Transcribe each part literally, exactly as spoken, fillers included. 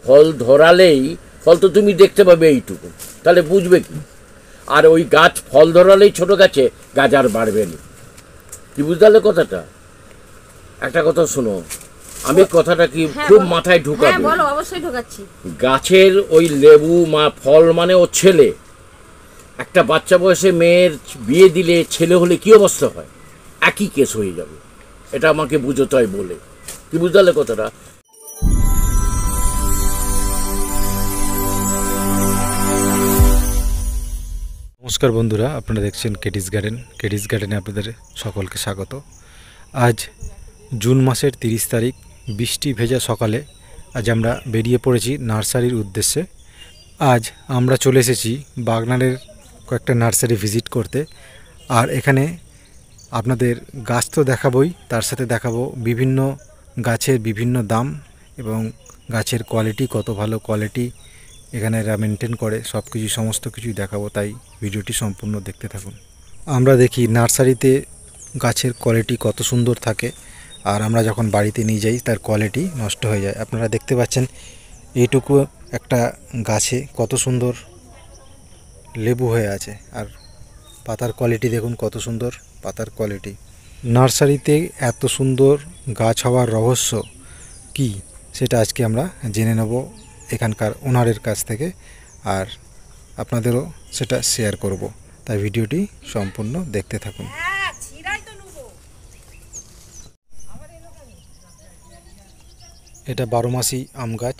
ফল ধরালেই ফল তো তুমি দেখতে পাবে এইটুকু, তাহলে বুঝবে কি? আর ওই গাছ ফল ধরালেই ছোট গাছে গাছ আর বাড়বে না। কি বুঝতে পারলে কথাটা? একটা কথা শোনো, আমি কথাটা কি খুব মাথায় ঢুকাবো? বলো, অবশ্যই ঢোকাচ্ছি। গাছের ওই লেবু মা ফল মানে ও ছেলে। একটা বাচ্চা বয়সে মেয়ের বিয়ে দিলে ছেলে হলে কি অবস্থা হয়? একই কেস হয়ে যাবে। এটা আমাকে বুঝতে হয় বলে। কি বুঝতে পারলে কথাটা? নমস্কার বন্ধুরা, আপনারা দেখছেন কেডিস গার্ডেন। কেডিস গার্ডেনে আপনাদের সকলকে স্বাগত। আজ জুন মাসের তিরিশ তারিখ, বৃষ্টি ভেজা সকালে আজ আমরা বেরিয়ে পড়েছি নার্সারির উদ্দেশ্যে। আজ আমরা চলে এসেছি বাগনানের কয়েকটা নার্সারি ভিজিট করতে। আর এখানে আপনাদের গাছ তো দেখাবই, তার সাথে দেখাবো বিভিন্ন গাছের বিভিন্ন দাম এবং গাছের কোয়ালিটি, কত ভালো কোয়ালিটি এখানে এরা মেনটেন করে, সব কিছু সমস্ত কিছুই দেখাবো। তাই ভিডিওটি সম্পূর্ণ দেখতে থাকুন। আমরা দেখি নার্সারিতে গাছের কোয়ালিটি কত সুন্দর থাকে, আর আমরা যখন বাড়িতে নিয়ে যাই তার কোয়ালিটি নষ্ট হয়ে যায়। আপনারা দেখতে পাচ্ছেন এইটুকু একটা গাছে কত সুন্দর লেবু হয়ে আছে, আর পাতার কোয়ালিটি দেখুন কত সুন্দর পাতার কোয়ালিটি। নার্সারিতে এত সুন্দর গাছ হওয়ার রহস্য কি, সেটা আজকে আমরা জেনে নেব এখানকার ওনারের কাছ থেকে, আর আপনাদেরও সেটা শেয়ার করব। তাই ভিডিওটি সম্পূর্ণ দেখতে থাকুন। এটা বারো মাসি আম গাছ।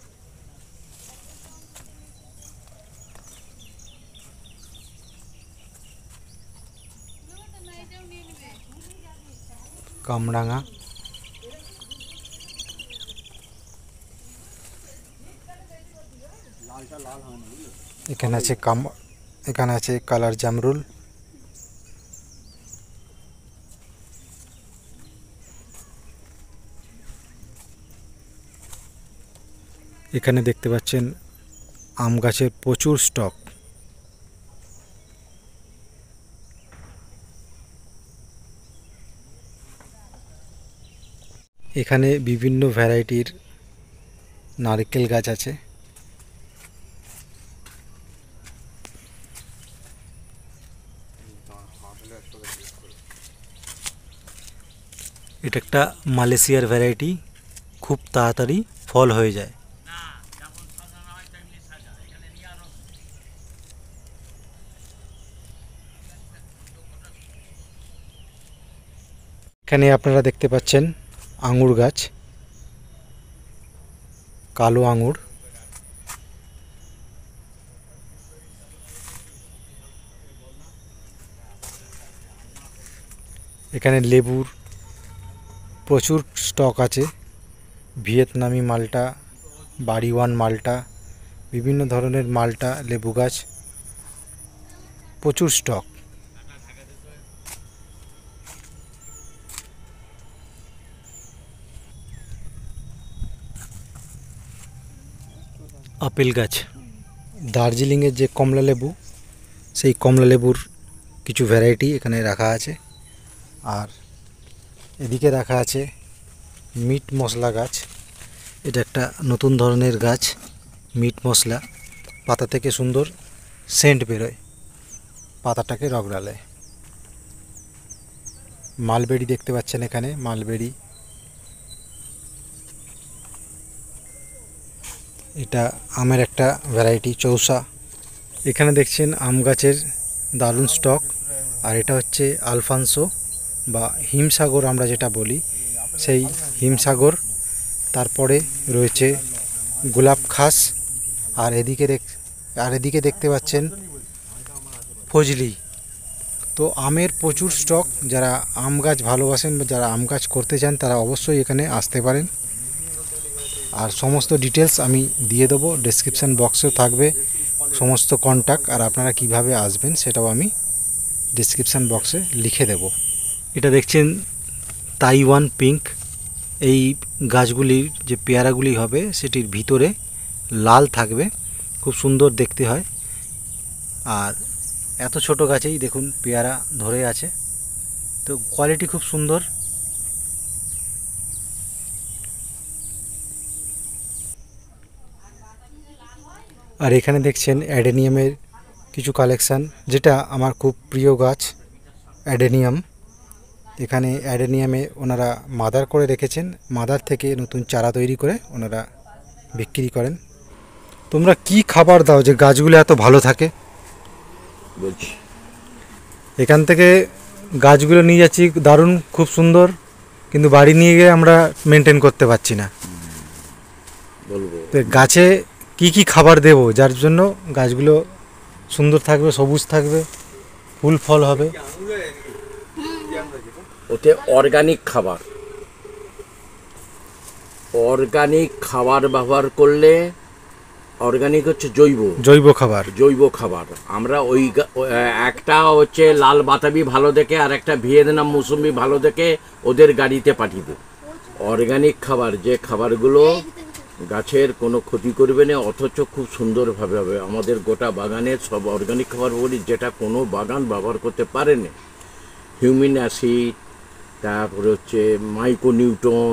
কামরাঙা, এখানে আছে কাম এখানে আছে কালার জামরুল, এখানে দেখতে পাচ্ছেন আম গাছের প্রচুর স্টক। এখানে বিভিন্ন ভ্যারাইটির নারকেল গাছ আছে। এটা একটা মালয়েশিয়ার ভ্যারাইটি, খুব তাড়াতাড়ি ফল হয়ে যায়। এখানে আপনারা দেখতে পাচ্ছেন আঙুর গাছ, কালো আঙুর। এখানে লেবুর প্রচুর স্টক আছে, ভিয়েতনামি মালটা, বাড়িওয়ান মালটা, বিভিন্ন ধরনের মালটা লেবু গাছ, প্রচুর স্টক। আপেল গাছ, দার্জিলিংয়ের যে কমলা লেবু, সেই কমলা লেবুর কিছু ভ্যারাইটি এখানে রাখা আছে। আর এদিকে রাখা আছে মিট মশলা গাছ। এটা একটা নতুন ধরনের গাছ, মিট মশলা। পাতা থেকে সুন্দর সেন্ট বেরোয়, পাতাটাকে রগড়ালে। মালবেরি দেখতে পাচ্ছেন এখানে, মালবেরি। এটা আমের একটা ভ্যারাইটি, চৌসা। এখানে দেখছেন আম গাছের দারুণ স্টক। আর এটা হচ্ছে আলফানসো বা হিমসাগর আমরা যেটা বলি, সেই হিমসাগর। তারপরে রয়েছে গোলাপ খাস। আর এদিকে দেখ আর এদিকে দেখতে পাচ্ছেন ফজলি। তো আমের প্রচুর স্টক। যারা আম গাছ ভালোবাসেন বা যারা আম গাছ করতে চান তারা অবশ্যই এখানে আসতে পারেন। আর সমস্ত ডিটেলস আমি দিয়ে দেবো, ডেসক্রিপশান বক্সেও থাকবে সমস্ত কন্ট্যাক্ট। আর আপনারা কিভাবে আসবেন সেটাও আমি ডেসক্রিপশান বক্সে লিখে দেব। এটা দেখছেন তাইওয়ান পিঙ্ক। এই গাছগুলির যে পেয়ারাগুলি হবে সেটির ভিতরে লাল থাকবে, খুব সুন্দর দেখতে হয়। আর এত ছোট গাছেই দেখুন পেয়ারা ধরে আছে, তো কোয়ালিটি খুব সুন্দর। আর এখানে দেখছেন অ্যাডেনিয়ামের কিছু কালেকশান, যেটা আমার খুব প্রিয় গাছ অ্যাডেনিয়াম। এখানে অ্যাডেনিয়ামে ওনারা মাদার করে রেখেছেন, মাদার থেকে নতুন চারা তৈরি করে ওনারা বিক্রি করেন। তোমরা কি খাবার দাও যে গাছগুলো এত ভালো থাকে? বলছি এখান থেকে গাছগুলো নিয়ে যাচ্ছি, দারুণ খুব সুন্দর, কিন্তু বাড়ি নিয়ে গিয়ে আমরা মেনটেন করতে পারছি না। বলবো তো গাছে কি কি খাবার দেব যার জন্য গাছগুলো সুন্দর থাকবে, সবুজ থাকবে, ফুল ফল হবে? ওতে অর্গানিক খাবার, অর্গানিক খাবার ব্যবহার করলে, অর্গানিক হচ্ছে জৈব জৈব খাবার। জৈব খাবার। আমরা ওই গা- ও, আহ, একটা হচ্ছে লাল বাতাবি ভালো দেখে আর একটা ভিয়েতনাম মৌসুমি ভালো দেখে ওদের গাড়িতে পাঠিয়ে দেব। অর্গানিক খাবার, যে খাবারগুলো গাছের কোনো ক্ষতি করবে না, অথচ খুব সুন্দরভাবে হবে। আমাদের গোটা বাগানের সব অর্গানিক খাবার বলি, যেটা কোনো বাগান ব্যবহার করতে পারে না। হিউমিন অ্যাসিড, তারপরে হচ্ছে মাইক্রোনিউটন,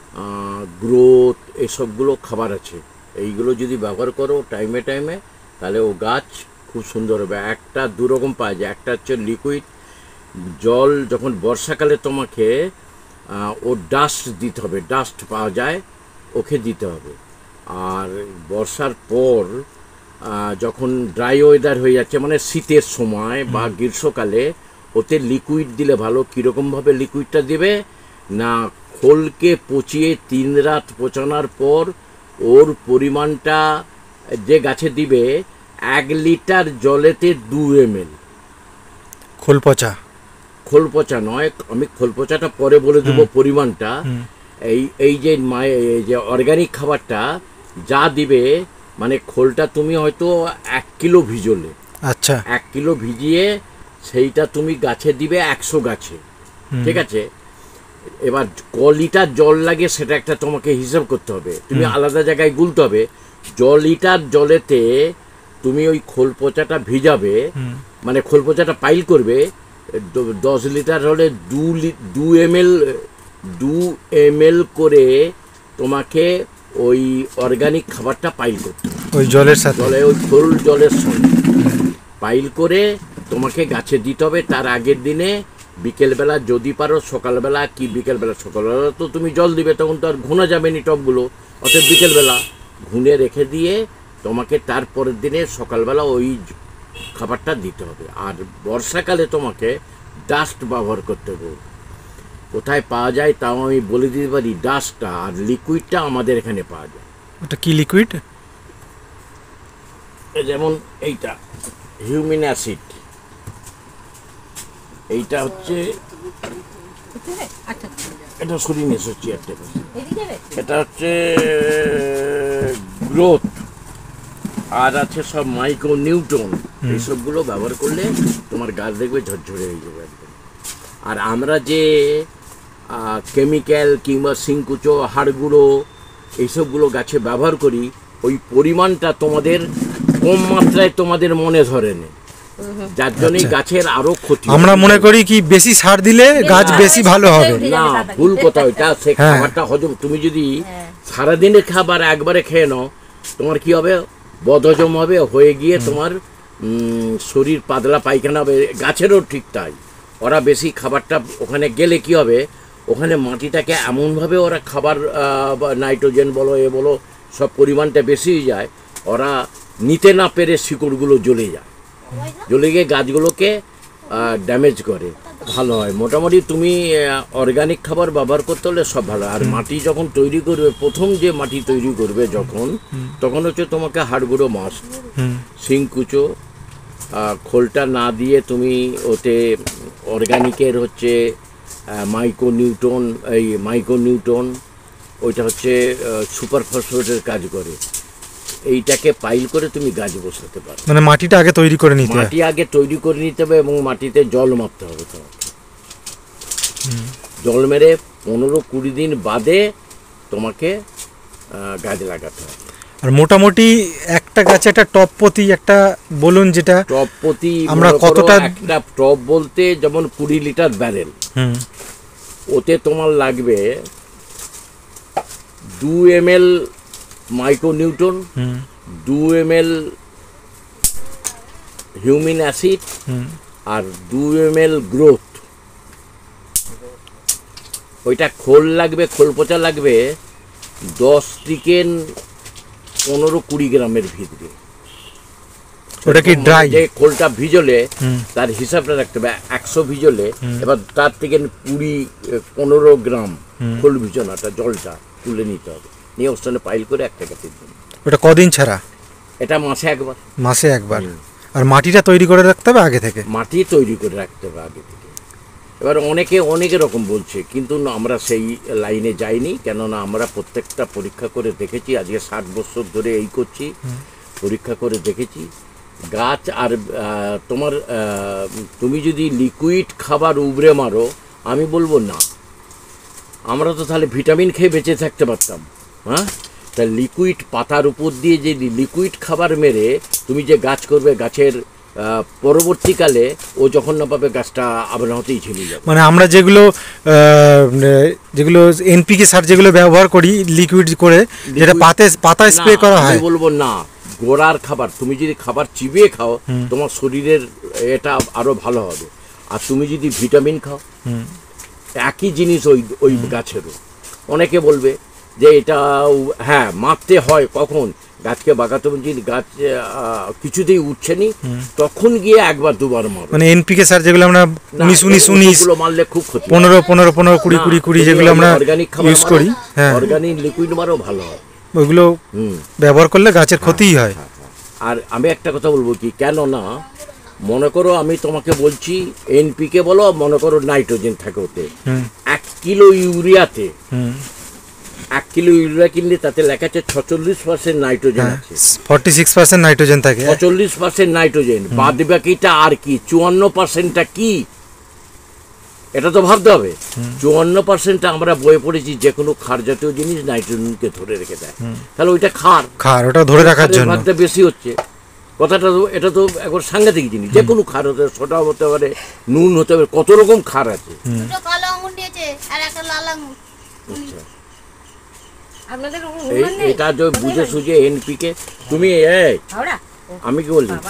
গ্রোথ, এসবগুলো খাবার আছে। এইগুলো যদি ব্যবহার করো টাইমে টাইমে, তাহলে ও গাছ খুব সুন্দর হবে। একটা দুরকম পাওয়া যায়, একটা হচ্ছে লিকুইড জল, যখন বর্ষাকালে তোমাকে আহ, ও ডাস্ট দিতে হবে, ডাস্ট পাওয়া যায়, ওকে দিতে হবে। আর বর্ষার পর আহ, যখন ড্রাই ওয়েদার হয়ে যাচ্ছে, মানে শীতের সময় বা গ্রীষ্মকালে, ওতে লিকুইড দিলে ভালো। কীরকমভাবে লিকুইডটা দেবে না, খোলকে পচিয়ে তিন রাত পচানোর পর ওর পরিমাণটা যে গাছে দিবে, এক লিটার জলেতে দু এম এল। খোল পচা? খোল পচা নয়, আমি খোল পচাটা পরে বলে দেবো পরিমাণটা। এই এই যে মায়ে এই যে অর্গানিক খাবারটা যা দিবে, মানে খোলটা তুমি হয়তো এক কিলো ভিজোলে, আচ্ছা, এক কিলো ভিজিয়ে সেইটা তুমি গাছে দিবে একশো গাছে, ঠিক আছে? এবার ক লিটার জল লাগে সেটা একটা তোমাকে হিসাব করতে হবে, তুমি আলাদা জায়গায় গুলতে হবে। জ লিটার জলেতে তুমি ওই খোল পচাটা ভিজাবে, মানে খোল পচাটা পাইল করবে। দ- দশ লিটার হলে দু লি- দু এম এল দু এম এল করে তোমাকে ওই অর্গানিক খাবারটা পাইল করতে হবে। ওই জলের সাথে? জলে ওই খোল জলের সঙ্গে পাইল করে তোমাকে গাছে দিতে হবে। তার আগের দিনে বিকেলবেলা যদি পারো, সকালবেলা কি বিকেলবেলা, সকালবেলা তো তুমি জল দিবে, তখন তো আর ঘুনা যাবে নি টবগুলো, অর্থাৎ বিকেলবেলা ঘুনে রেখে দিয়ে তোমাকে তারপরের দিনে সকালবেলা ওই খাবারটা দিতে হবে। আর বর্ষাকালে তোমাকে ডাস্ট ব্যবহার করতে হবে। কোথায় পাওয়া যায় তাও আমি বলে দিতে পারি, ডাস্টটা আর লিকুইডটা আমাদের এখানে পাওয়া যায়। ওটা কি লিকুইড? যেমন এইটা হিউমিন অ্যাসিড, এইটা হচ্ছে, এটা সরিয়ে নিয়ে এসেছি একটা, এটা হচ্ছে গ্রোথ, আর আছে সব মাইক্রো নিউটন। এইসবগুলো ব্যবহার করলে তোমার গাছ দেখবে ঝরঝরে হয়ে যাবে একদম। আর আমরা যে কেমিক্যাল কিংবা সিংকুচো, হাড়গুঁড়ো, এইসবগুলো গাছে ব্যবহার করি, ওই পরিমাণটা তোমাদের কম মাত্রায় তোমাদের মনে ধরে নেই, যার জন্যই আচ্ছা। গাছের আরো ক্ষতি। আমরা মনে করি কি বেশি সার দিলে গাছ বেশি ভালো হবে। না, ভুল কথা ওইটা। সে হ্যাঁ। খাবারটা হজম, তুমি যদি সারাদিনের খাবার একবারে খেয়ে নাও, তোমার কি হবে, বদহজম হবে, হয়ে গিয়ে তোমার উম, শরীর পাতলা পায়খানা হবে। গাছেরও ঠিক তাই, ওরা বেশি খাবারটা ওখানে গেলে কি হবে, ওখানে মাটিটাকে এমনভাবে ওরা খাবার আহ, বা নাইট্রোজেন বলো এ বলো সব পরিমাণটা বেশি হয়ে যায়, ওরা নিতে না পেরে শিকড়গুলো জ্বলে যায়, জ্বলে গিয়ে গাছগুলোকে ড্যামেজ করে। ভালো হয় মোটামুটি। তুমি অর্গানিক খাবার ব্যবহার করতে হলে সব ভালো। আর মাটি যখন তৈরি করবে, প্রথম যে মাটি তৈরি করবে যখন, তখন হচ্ছে তোমাকে হাড়গুঁড়ো মাস্ট, শিংকুচো, খোলটা না দিয়ে তুমি ওতে অর্গানিকের হচ্ছে মাইক্রো নিউটন, এই মাইক্রো নিউটন ওইটা হচ্ছে সুপার ফসফেটের কাজ করে, এইটাকে পাইল করে তুমি গাছ বসাতে পারো। মানে মাটিটা আগে তৈরি করে নিতে হয়? মাটি আগে তৈরি করে নিতে হবে এবং মাটিতে জল মারতে হবে তোমাকে। জল মেরে পনেরো কুড়ি দিন বাদে তোমাকে আহ, গাছ লাগাতে হবে। আর মোটামুটি একটা গাছে একটা টপ প্রতি একটা বলুন, যেটা টব প্রতি আমরা মনে করো কতটা, একটা টব বলতে যেমন কুড়ি লিটার ব্যারেল, হুম, ওতে তোমার লাগবে দু এম এল মাইক্রো নিউটন, হুম, দু এম এল হিউমিন অ্যাসিড আর দু এম এল গ্রোথ। ওইটা খোল লাগবে, খোল পচা লাগবে দশ থেকে পনেরো কুড়ি গ্রামের ভিতরে। ওটা কি ড্রাই? যে খোলটা ভিজলে তার হিসাবটা রাখতে হবে, একশো ভিজলে এবার তার থেকে কুড়ি পনেরো গ্রাম খোল ভিজনাটা জলটা তুলে নিতে হবে, নিয়ে ওর সঙ্গে পাইল করে একটা গাছের জন্য। ওটা কদিন ছাড়া? এটা মাসে একবার। মাসে একবার। আর মাটিটা তৈরি করে রাখতে হবে আগে থেকে? মাটি তৈরি করে রাখতে হবে আগে থেকে। এবার অনেকে অনেক রকম বলছে, কিন্তু আমরা সেই লাইনে যাইনি, কেননা আমরা প্রত্যেকটা পরীক্ষা করে দেখেছি। আজকে ষাট বছর ধরে এই করছি, পরীক্ষা করে দেখেছি গাছ। আর তোমার তুমি যদি লিকুইড খাবার উবড়ে মারো, আমি বলবো না, আমরা তো তাহলে ভিটামিন খেয়ে বেঁচে থাকতে পারতাম। হ্যাঁ, তা লিকুইড পাতার উপর দিয়ে যে লিকুইড খাবার মেরে তুমি যে গাছ করবে, গাছের পরবর্তীকালে ও যখন না পাবে গাছটা আবার হতেই ছেড়ে যাবে। মানে আমরা যেগুলো যেগুলো এনপিকে সার যেগুলো ব্যবহার করি লিকুইড করে, যেটা পাতে পাতায় স্প্রে করা হয়, আমি বলবো না, গোড়ার খাবার তুমি যদি খাবার চিবিয়ে খাও তোমার শরীরের এটা আরো ভালো হবে। আর তুমি যদি ভিটামিন খাও, একই জিনিস ওই ওই গাছেরও। অনেকে বলবে যে এটা হ্যাঁ মারতে হয়, কখন গাছকে বাগাতে যদি গাছ কিছুতেই উঠছে নি তখন গিয়ে একবার দুবার মারো। মানে এনপিকে সার যেগুলো আমরা উনিশ উনিশ উনিশ মারলে খুব ক্ষতি, পনেরো পনেরো পনেরো কুড়ি কুড়ি কুড়ি যেগুলো আমরা অর্গানিক ইউজ করি, হ্যাঁ অর্গানিক লিকুইড মারও ভালো হয়, ওইগুলো ব্যবহার করলে গাছের ক্ষতিই হয়। আর আমি একটা কথা বলবো কি, কেন না মনে করো আমি তোমাকে বলছি এনপিকে বলো, মনে করো নাইট্রোজেন থাকে ওতে, এক কিলো ইউরিয়াতে এক কিলো ইউরিয়া কিনলে তাতে লেখা আছে ছচল্লিশ পার্সেন্ট নাইট্রোজেন আছে, ফর্টি সিক্স পার্সেন্ট নাইট্রোজেন থাকে, ছচল্লিশ পার্সেন্ট নাইট্রোজেন, বাদ বাকিটা আর কি চুয়ান্ন পার্সেন্টটা কি, এটা তো ভাবতে হবে। চুয়ান্ন পার্সেন্টটা আমরা বয়ে পড়েছি যে কোনো ক্ষার জাতীয় জিনিস নাইট্রোজেনকে ধরে রেখে দেয়, তাহলে ওইটা ক্ষার ক্ষার ওটা ধরে রাখার জন্য ভাগটা বেশি হচ্ছে। কথাটা তো এটা তো একবার সাংঘাতিক জিনিস, যে কোনো ক্ষার হতে সোডা হতে পারে, নুন হতে পারে, কত রকম ক্ষার আছে। এটা যে বুঝে সুঝে এনপিকে তুমি এই আমি কি বলছি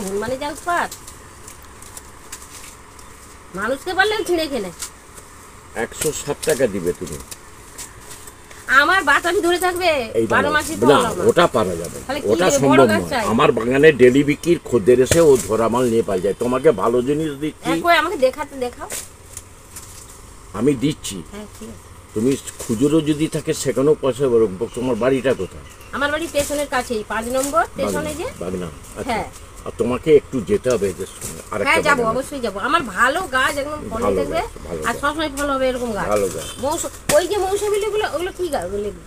মানুষকে বললেন ছিঁড়ে খেলে একশো ষাট টাকা দিবে তুমি, আমার বাতাবি ধরে থাকবে বারো মাসই তো না, ওটা পারা যাবে, ওটা সম্ভব নয়। আমার বাগানে ডেলি বিক্রির খদ্দের এসে ও ধরা মাল নিয়ে পাই যায়। তোমাকে ভালো জিনিস দিচ্ছি, আমাকে দেখাতে দেখাও, আমি দিচ্ছি, তুমি খুচরো যদি থাকে সেখানেও পয়সা বলো। তোমার বাড়িটা কোথায়? আমার বাড়ি স্টেশনের কাছেই, পাঁচ নম্বর স্টেশনে যে বাগনা। হ্যাঁ, আর তোমাকে একটু যেতে হবে এদের সঙ্গে। হ্যাঁ যাবো, অবশ্যই যাবো। আমার ভালো গাছ একদম ফল দেখবে আর সবসময় ফল হবে এরকম গাছ। ভালো গাছ ওই যে মৌসুমী লেবুগুলো, ওগুলো কি গাছ লেবু?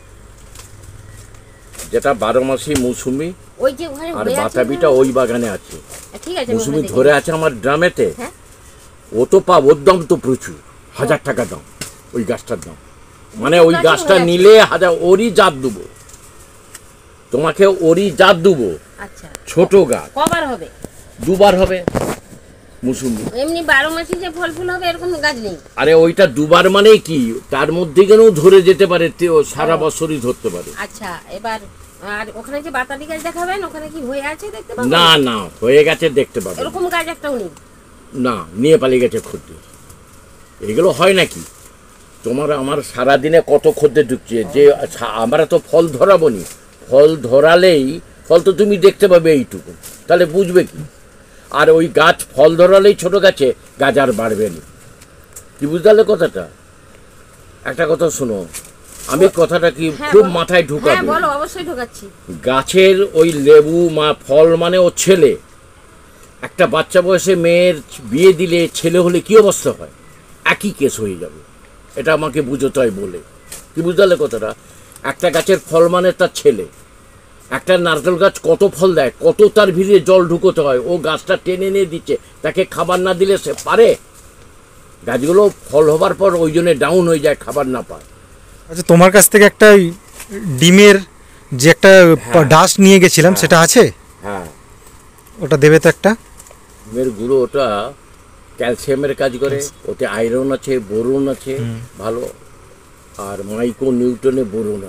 যেটা বারো মাসি মৌসুমি, ওই যে ওখানে আর বাতাবিটা ওই বাগানে আছে। ঠিক আছে, মৌসুমি ধরে আছে আমার ড্রামেতে, ও তো পাব, ওর দাম তো প্রচুর, হাজার টাকা দাম ওই গাছটার দাম। মানে ওই গাছটা নিলে হাজার, ওরই জাত দেবো তোমাকে, ওরই জাত দেবো। আচ্ছা, ছোট গাছ কবার হবে? দুবার হবে মৌসুমি। এমনি বারো মাসে যে ফল ফুল হবে এরকম গাছ নেই। আরে ওইটা দুবার মানে কি, তার মধ্যে কেনও ধরে যেতে পারে, সারা বছরই ধরতে পারে। আচ্ছা, এবার আর ওখানে যে বাতাবি গাছ দেখাবেন, ওখানে কি হয়ে আছে দেখতে পাবো? না না, হয়ে গেছে দেখতে পাবো। এরকম গাছ একটাও নেই? না, নিয়ে পালিয়ে গেছে খদ্দের। এগুলো হয় নাকি? তোমার আমার সারাদিনে কত খদ্দের ঢুকছে, যে আমরা তো ফল ধরাবো নি, ফল ধরালেই ফল তো তুমি দেখতে পাবে এইটুকু, তাহলে বুঝবে কি? আর ওই গাছ ফল ধরালেই ছোট গাছে গাছ আর বাড়বে না, কি বুঝতে পারলে কথাটা? একটা কথা শোনো, আমি কথাটা কি খুব মাথায় ঢুকাবো, অবশ্যই ঢুকাচ্ছি। গাছের ওই লেবু মা ফল মানে ও ছেলে, একটা বাচ্চা বয়সে মেয়ের বিয়ে দিলে ছেলে হলে কি অবস্থা হয়, একই কেস হয়ে যাবে। এটা আমাকে বুঝতে হয় বলে, কি বুঝতে পারলে কথাটা? একটা গাছের ফল মানে তার ছেলে। একটা নারকেল গাছ কত ফল দেয়, কত তার ভিড়ে জল ঢুকোতে হয়, ও গাছটা টেনে নিয়ে দিচ্ছে, তাকে খাবার না দিলে সে পারে? গাছগুলো ফল হবার পর ওই জন্য ডাউন হয়ে যায়, খাবার না পায়। আচ্ছা, তোমার কাছ থেকে একটা ডিমের যে একটা ডাস্ট নিয়ে গেছিলাম, সেটা আছে? হ্যাঁ, ওটা দেবে তো একটা। ডিমের গুঁড়ো ওটা ক্যালসিয়ামের কাজ করে, ওতে আয়রন আছে, বোরন আছে ভালো, আর মাইক্রো নিউটনে বোরন আছে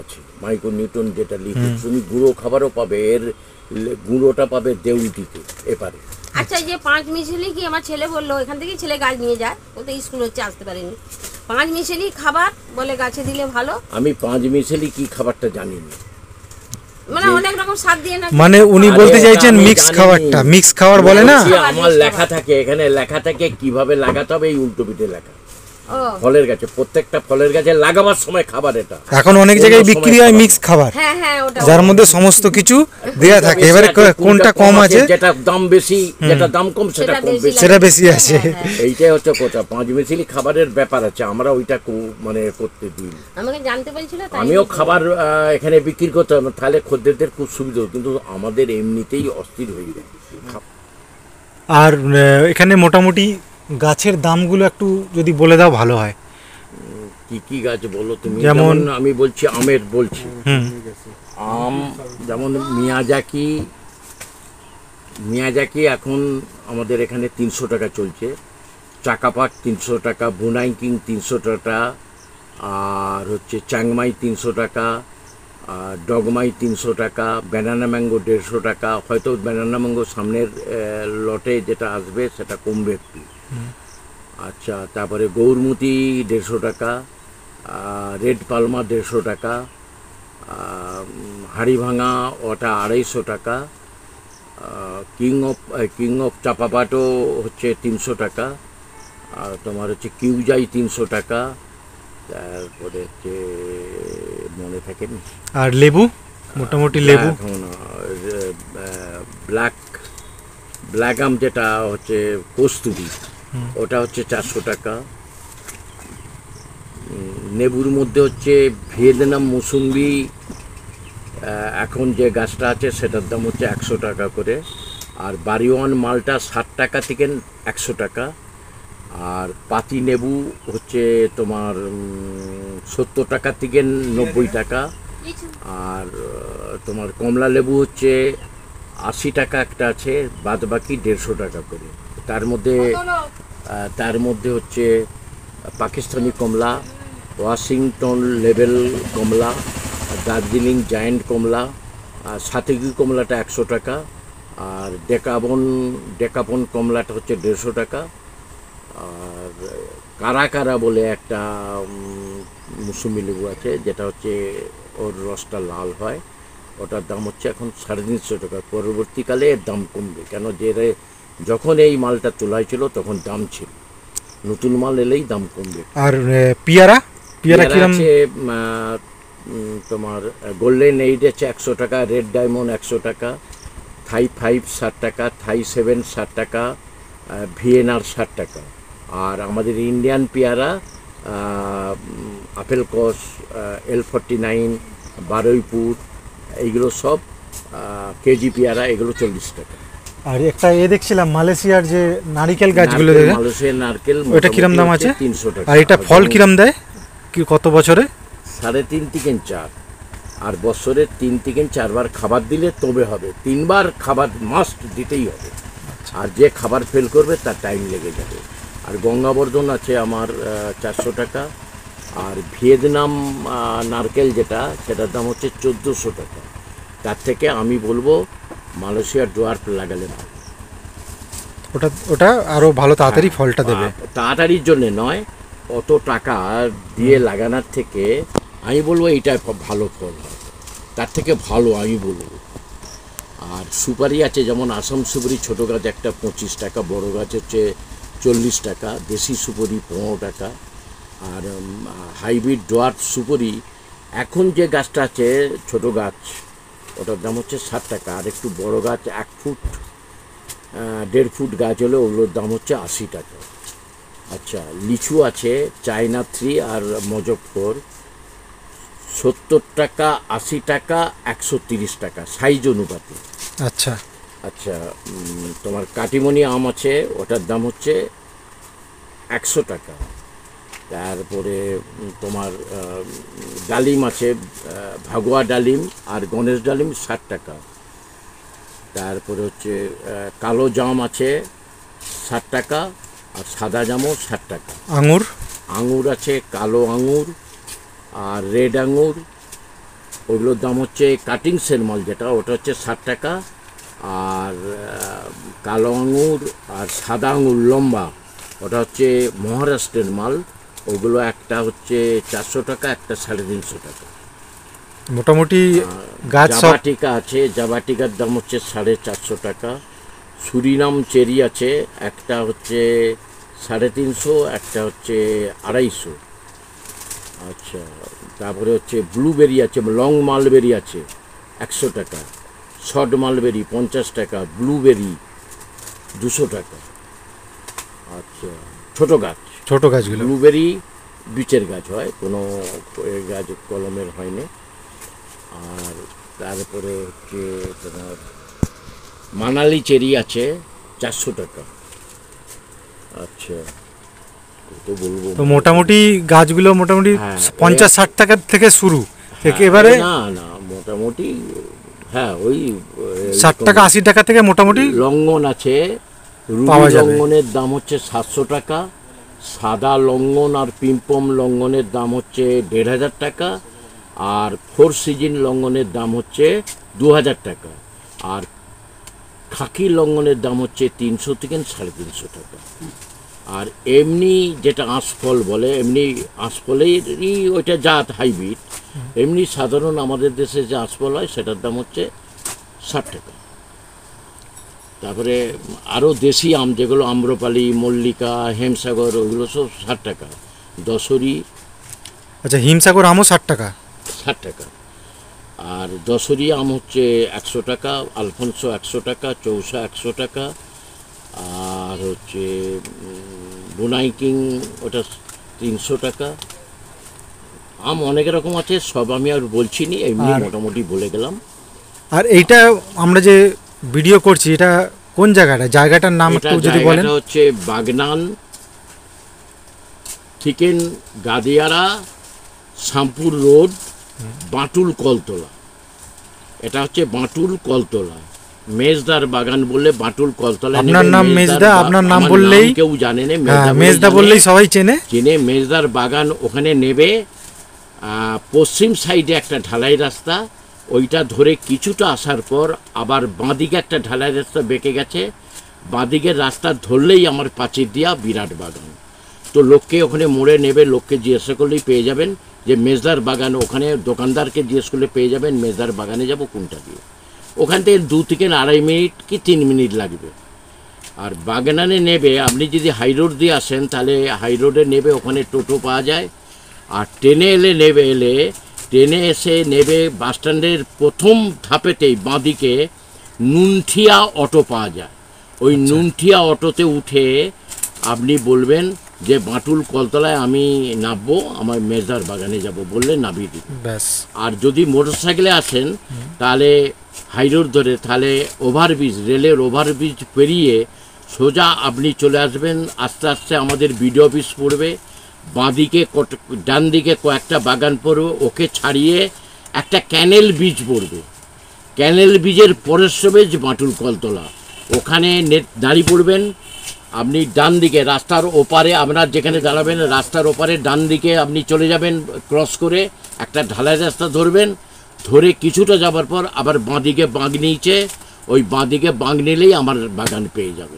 মাইক্রো নিউটন যেটা লিখে, তুমি গুঁড়ো খাবারও পাবে, এর লে- গুঁড়োটা পাবে দেউলটিতে এপারে। আচ্ছা, এই যে পাঁচ মিশালি কি আমার ছেলে বললো, এখান থেকে ছেলে গাছ নিয়ে যায়, ও তো স্কুল হচ্ছে আসতে পারেনি, পাঁচ মিশালি খাবার বলে গাছে দিলে ভালো, আমি পাঁচ মিশালি কি খাবারটা জানি না। মানে অনেক রকম স্বাদ দিয়ে না। মানে উনি আরে বলতে ওটা চাইছেন আমি মিক্স জানি। খাবারটা, মিক্স খাবার বলে না। বলছি, আমার লেখা থাকে এখানে, লেখা থাকে কিভাবে লাগাতে হবে, এই উল্টো পিঠে লেখা। ও ফলের গাছে, প্রত্যেকটা ফলের গাছে লাগাবার সময় খাবার এটা। এখন অনেক অন্য জায়গায় সময় বিক্রি হয় খাবার মিক্স খাবার, হ্যাঁ হ্যাঁ, ওটা যার মধ্যে সমস্ত কিছু দেয়া থাকে। এবারে বেশি আছে, কোনটা কম আছে যেটা দাম বেশি, যেটা দাম কম সেটা সেটা কম বেশি বেশি। সেটা বেশি আছে। এইটাই হচ্ছে কথা, পাঁচ মিশালি খাবারের ব্যাপার আছে, আমরা ওইটা কো- মানে করতে দিই না। আমাকে জানতে বলছিল তাই আমিও খাবার আহ, এখানে বিক্রি করতাম, তাহলে খদ্দেরদের খুব সুবিধা হতো, কিন্তু আমাদের এমনিতেই অস্থির হয়ে যায়। খা- আর আহ, এখানে মোটামুটি গাছের দামগুলো একটু যদি বলে দাও ভালো হয়। কি কি গাছ বলো তুমি? যেমন- যেমন আমি বলছি আমের বলছি, হুম আম যেমন মিয়াজাকি, মিয়াজাকি এখন আমাদের এখানে তিনশো টাকা চলছে, চাকাপাট তিনশো টাকা, বুনাই কিং তিনশো টাকা, আর হচ্ছে চাংমাই তিনশো টাকা, আর ডগমাই তিনশো টাকা, ব্যানানা ম্যাঙ্গো দেড়শো টাকা। হয়তো ব্যানানা ম্যাঙ্গো সামনের আহ, লটে যেটা আসবে সেটা কমবে একটু। আচ্ছা, তারপরে গৌরমতি দেড়শো টাকা, রেড পালমা দেড়শো টাকা, হাড়ি ভাঙা ওটা আড়াইশো টাকা, কিং অফ কিং অফ চাপাপাটও হচ্ছে তিনশো টাকা, আর তোমার হচ্ছে কিউজাই তিনশো টাকা, তারপরে হচ্ছে মনে থাকেনি আর লেবু, মোটামুটি লেবু এখন ব্ল্যাক ব্ল্যাক আম যেটা হচ্ছে কস্তুরি, ওটা হচ্ছে চারশো টাকা। উম, নেবুর মধ্যে হচ্ছে ভিয়েতনাম মৌসুম্বি, আহ, এখন যে গাছটা আছে সেটার দাম হচ্ছে একশো টাকা করে, আর বাড়িওয়ান মালটা ষাট টাকা থেকে একশো টাকা, আর পাতি লেবু হচ্ছে তোমার সত্তর টাকা থেকে নব্বই টাকা, আর আহ, তোমার কমলা লেবু হচ্ছে আশি টাকা একটা আছে, বাদ বাকি দেড়শো টাকা করে। তার মধ্যে আহ, তার মধ্যে হচ্ছে পাকিস্তানি কমলা, ওয়াশিংটন লেভেল কমলা, দার্জিলিং জায়েন্ট কমলা, আর সাতেকি কমলাটা একশো টাকা, আর ডেকাবন ডেকাবন কমলাটা হচ্ছে দেড়শো টাকা, আর কারা কারা বলে একটা উম, মৌসুমি লেবু আছে যেটা হচ্ছে ওর রসটা লাল হয়, ওটার দাম হচ্ছে এখন সাড়ে তিনশো টাকা। পরবর্তীকালে এর দাম কমবে, কেন যে রে- যখন এই মালটা তোলা হয়েছিল তখন দাম ছিল, নতুন মাল এলেই দাম কমবে। আর আহ, পিয়ারা, পিয়ারা পেয়ারা কিরম? আছে উম, আহ, উম, তোমার গোল্ডেন এইড আছে একশো টাকা, রেড ডায়মন্ড একশো টাকা, থাই ফাইভ ষাট টাকা, থাই সেভেন ষাট টাকা, ভিএনআর ষাট টাকা। আর আমাদের ইন্ডিয়ান পেয়ারা আহ, উম, আপেল কস, এল ফর্টি নাইন, বারুইপুর, এইগুলো সব আহ, কেজি পেয়ারা, এগুলো চল্লিশ টাকা। আর একটা এ দেখছিলাম মালয়েশিয়ার যে নারিকেল গাছগুলো নারকেল, দেখে, মালয়েশিয়ার নারকেল ওটা কিরম দাম আছে? তিনশো টাকা। আর এটা ফল কিরম দেয়, কি কত বছরে? সাড়ে তিন থেকে চার, আর বছরে তিন থেকে চারবার খাবার দিলে তবে হবে, তিনবার খাবার মাস্ট দিতেই হবে, আর যে খাবার ফেল করবে তার টাইম লেগে যাবে। আর গঙ্গাবর্ধন আছে আমার চারশো টাকা, আর ভিয়েতনাম আহ, নারকেল যেটা সেটার দাম হচ্ছে চোদ্দোশো টাকা। তার থেকে আমি বলবো মালয়েশিয়ার ডোয়ার্ফ লাগালে না, ওটা ওটা আরো ভালো তাড়াতাড়ি ফলটা দেবে। আ- তাড়াতাড়ির জন্য নয়, অত টাকা দিয়ে লাগানোর থেকে আমি বলবো এইটা ভ- ভালো ফল হয়, তার থেকে ভালো আমি বলবো। আর সুপারি আছে যেমন আসাম সুপারি, ছোটো গাছ একটা পঁচিশ টাকা, বড় গাছ হচ্ছে চল্লিশ টাকা, দেশি সুপারি পনেরো টাকা, আর হাইব্রিড ডোয়ার্ফ সুপারি এখন যে গাছটা আছে ছোটো গাছ ওটার দাম হচ্ছে ষাট টাকা, আর একটু বড় গাছ এক ফুট আহ, দেড় ফুট গাছ হলে ওগুলোর দাম হচ্ছে আশি টাকা। আচ্ছা, লিচু আছে চায়না থ্রি আর মজফর, সত্তর টাকা, আশি টাকা, একশো তিরিশ টাকা সাইজ অনুপাতে। আচ্ছা, আচ্ছা, উম, তোমার কাটিমনি আম আছে, ওটার দাম হচ্ছে একশো টাকা। তারপরে উম, তোমার আহ, ডালিম আছে, আহ, ভাগুয়া ডালিম আর গণেশ ডালিম ষাট টাকা। তারপরে হচ্ছে আহ, কালো জাম আছে ষাট টাকা, আর সাদা জামও ষাট টাকা। আঙুর, আঙুর আছে কালো আঙুর আর রেড আঙুর, ওগুলোর দাম হচ্ছে কাটিংসের মাল যেটা ওটা হচ্ছে ষাট টাকা, আর আহ, কালো আঙুর আর সাদা আঙুর লম্বা ওটা হচ্ছে মহারাষ্ট্রের মাল, ওগুলো একটা হচ্ছে চারশো টাকা, একটা সাড়ে তিনশো টাকা। মোটামুটি গাছ সব জাবাটিকা আছে, জাবাটিকার দাম হচ্ছে সাড়ে চারশো টাকা। সুরিনাম চেরি আছে, একটা হচ্ছে সাড়ে তিনশো, একটা হচ্ছে আড়াইশো। আচ্ছা, তারপরে হচ্ছে ব্লুবেরি আছে, লং মালবেরি আছে একশো টাকা, শর্ট মালবেরি পঞ্চাশ টাকা, ব্লুবেরি দুশো টাকা। আচ্ছা, ছোট গাছ, ছোট গাছগুলো ব্লুবেরি বীচের গাছ হয়, কোনো এ গাছ কলমের হয়নি। আর তারপরে হচ্ছে তোমার মানালি চেরি আছে চারশো টাকা। আচ্ছা, তো বলবো তো মোটামুটি গাছগুলো মোটামুটি হ্যাঁ, পঞ্চাশ ষাট টাকার থেকে শুরু, হ্যাঁ, একেবারে না না মোটামুটি হ্যাঁ ওই ষাট টাকা আশি টাকা থেকে মোটামুটি লঙ্ঘন আছে। পাওয়া রুবি যাবে। লঙ্ঘনের দাম হচ্ছে সাতশো টাকা, সাদা লঙ্ঘন আর পিম্পম লঙ্ঘনের দাম হচ্ছে দেড় হাজার টাকা, আর ফোর সিজন লঙ্ঘনের দাম হচ্ছে দু হাজার টাকা, আর খাকি লঙ্ঘনের দাম হচ্ছে তিনশো থেকে সাড়ে তিনশো টাকা। আর এমনি যেটা আঁশফল বলে, এমনি আঁশফলেরই ওইটা জাত হাইব্রিড, এমনি সাধারণ আমাদের দেশে যে আঁশফল হয় সেটার দাম হচ্ছে ষাট টাকা। তারপরে আরও দেশি আম যেগুলো আম্রপালি, মল্লিকা, হেমসাগর, ওগুলো সব ষাট টাকা। দশরি আচ্ছা, হিমসাগর আমও ষাট টাকা। ষাট টাকা। আর দশরি আম হচ্ছে একশো টাকা, আলফনসো একশো টাকা, চৌসা একশো টাকা, আর হচ্ছে বুনাই কিং ওটা তিনশো টাকা। আম অনেক রকম আছে, সব আমি আর বলছি নি, এমনি আর- মোটামুটি বলে গেলাম। আর এইটা আমরা যে ভিডিও করছি, এটা কোন জায়গাটা, জায়গাটার নাম এটা একটু যদি বলেন। জায়গাটা হচ্ছে বাগনান থিকেন গাদিয়ারা শামপুর রোড, বাঁটুল কলতলা। এটা হচ্ছে বাঁটুল কলতলা, মেজদার বাগান বললে বাঁটুল কলতলা আপনার নেবে। নাম মেজদার মেজদা, বা- আপনার নাম আমার বললেই কেউ জানে না, হ্যাঁ, মেজদা মেজদা বলেই বললেই জানে। সবাই চেনে। চেনে মেজদার বাগান, ওখানে নেবে আহ, পশ্চিম সাইডে একটা ঢালাই রাস্তা, ওইটা ধরে কিছুটা আসার পর আবার বাঁদিকে একটা ঢালাই রাস্তা বেঁকে গেছে, বাঁদিকের রাস্তা ধরলেই আমার পাঁচির দিয়া বিরাট বাগান। তো লোককে ওখানে মোড়ে নেবে, লোককে জিজ্ঞাসা করলেই পেয়ে যাবেন যে মেজদার বাগান, ওখানে দোকানদারকে জিজ্ঞেস করলে পেয়ে যাবেন মেজদার বাগানে যাব কোনটা দিয়ে। ওখান থেকে দু থেকে আড়াই মিনিট কি তিন মিনিট লাগবে। আর বাগানে নেবে আপনি যদি হাই রোড দিয়ে আসেন তাহলে হাই রোডে নেবে, ওখানে টোটো পাওয়া যায়। আর ট্রেনে এলে নেবে, এলে ট্রেনে এসে নেবে বাসস্ট্যান্ডের প্রথম ধাপেতেই বাঁদিকে নুনঠিয়া অটো পাওয়া যায়। ওই নুনঠিয়া অটোতে উঠে আপনি বলবেন যে বাঁটুল কলতলায় আমি নামবো, আমার মেজদার বাগানে যাব, বললে নামিয়ে দিবে। ব্যাস। আর যদি মোটর সাইকেলে আসেন তাহলে হাইরোড ধরে, তাহলে ওভারব্রিজ, রেলের ওভারব্রিজ পেরিয়ে সোজা আপনি চলে আসবেন। আস্তে আস্তে আমাদের বিডিও অফিস পড়বে, বাঁদিকে ডান দিকে কয়েকটা বাগান পড়বে, ওকে ছাড়িয়ে একটা ক্যানেল ব্রিজ পড়বে। ক্যানেল ব্রিজের পরের সবেজ বাঁটুল কলতলা, ওখানে নেট দাঁড়িয়ে পড়বেন। আপনি ডান দিকে রাস্তার ওপারে, আপনার যেখানে দাঁড়াবেন রাস্তার ওপারে ডান দিকে আপনি চলে যাবেন, ক্রস করে একটা ঢালাই রাস্তা ধরবেন, ধরে কিছুটা যাবার পর আবার বাঁদিকে বাঁক নিয়েছে, ওই বাঁদিকে বাঁক নিলেই আমার বাগান পেয়ে যাবেন।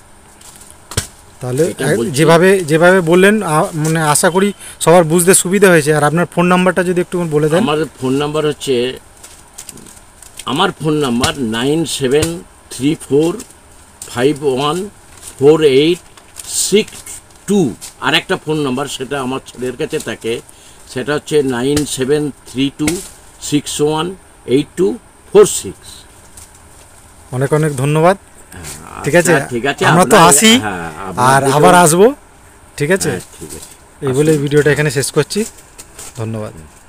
তাহলে এটা এক- বলছি। যেভাবে যেভাবে বললেন, আ- মানে আশা করি সবার বুঝতে সুবিধা হয়েছে। আর আপনার ফোন নাম্বারটা যদি একটু বলে দেন। আমার ফোন নাম্বার হচ্ছে, আমার phone number nine seven three four five one four eight six two. আর একটা ফোন নাম্বার সেটা আমার ছেলের কাছে থাকে, সেটা হচ্ছে nine seven three two six one eight two four six. অনেক অনেক ধন্যবাদ। ঠিক আছে, ঠিক আছে, আমরা তো আপনার- আসি হ্যাঁ, আর আপনাদেরও- আবার আসবো। ঠিক আছে, হ্যাঁ, ঠিক আছে। এই বলে ভিডিওটা এখানে শেষ করছি। ধন্যবাদ।